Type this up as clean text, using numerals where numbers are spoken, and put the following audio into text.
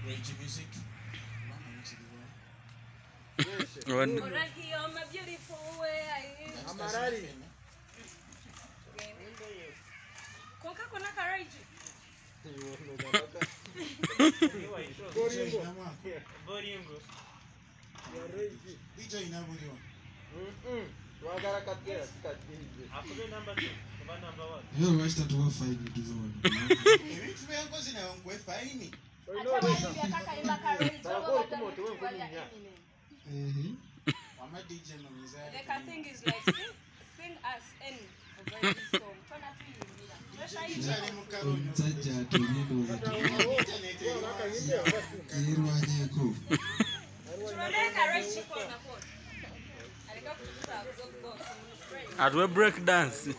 Ray G music. My beautiful way. I'm ready. Conca con la carriage. You watch that one fight you do one. The thing is like sing us any of this song. At we break dance.